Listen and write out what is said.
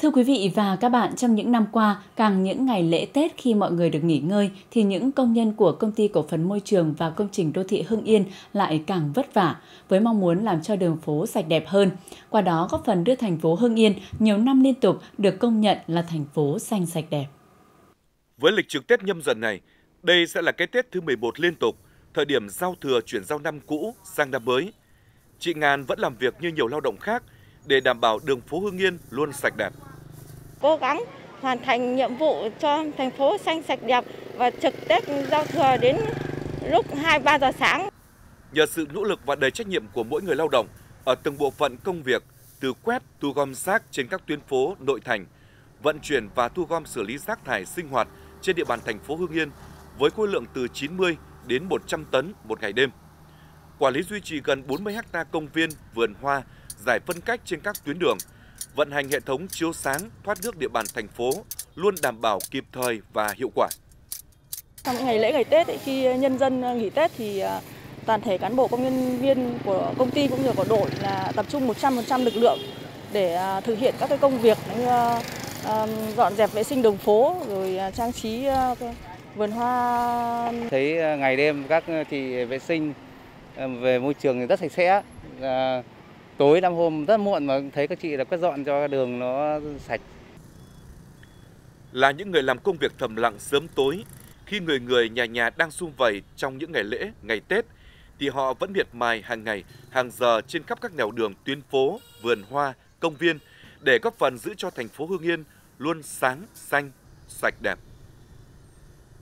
Thưa quý vị và các bạn, trong những năm qua, càng những ngày lễ Tết khi mọi người được nghỉ ngơi, thì những công nhân của Công ty Cổ phần Môi trường và Công trình Đô thị Hưng Yên lại càng vất vả, với mong muốn làm cho đường phố sạch đẹp hơn. Qua đó góp phần đưa thành phố Hưng Yên nhiều năm liên tục được công nhận là thành phố xanh sạch đẹp. Với lịch trực Tết Nhâm Dần này, đây sẽ là cái Tết thứ 11 liên tục, thời điểm giao thừa chuyển giao năm cũ sang năm mới. Chị Ngàn vẫn làm việc như nhiều lao động khác để đảm bảo đường phố Hưng Yên luôn sạch đẹp. Cố gắng hoàn thành nhiệm vụ cho thành phố xanh sạch đẹp và trực Tết giao thừa đến lúc 2-3 giờ sáng. Nhờ sự nỗ lực và đầy trách nhiệm của mỗi người lao động ở từng bộ phận công việc, từ quét, thu gom rác trên các tuyến phố nội thành, vận chuyển và thu gom xử lý rác thải sinh hoạt trên địa bàn thành phố Hưng Yên với khối lượng từ 90 đến 100 tấn một ngày đêm. Quản lý duy trì gần 40 ha công viên, vườn hoa, giải phân cách trên các tuyến đường, vận hành hệ thống chiếu sáng, thoát nước địa bàn thành phố luôn đảm bảo kịp thời và hiệu quả. Trong những ngày lễ ngày Tết khi nhân dân nghỉ Tết thì toàn thể cán bộ công nhân viên của công ty cũng như của đội là tập trung 100% lực lượng để thực hiện các cái công việc như dọn dẹp vệ sinh đường phố rồi trang trí vườn hoa. Thấy ngày đêm các chị vệ sinh về môi trường rất sạch sẽ. Tối năm hôm rất muộn mà thấy các chị đã quét dọn cho đường nó sạch. Là những người làm công việc thầm lặng sớm tối, khi người người nhà nhà đang sum vầy trong những ngày lễ, ngày Tết, thì họ vẫn miệt mài hàng ngày, hàng giờ trên khắp các nẻo đường, tuyến phố, vườn hoa, công viên để góp phần giữ cho thành phố Hưng Yên luôn sáng, xanh, sạch đẹp.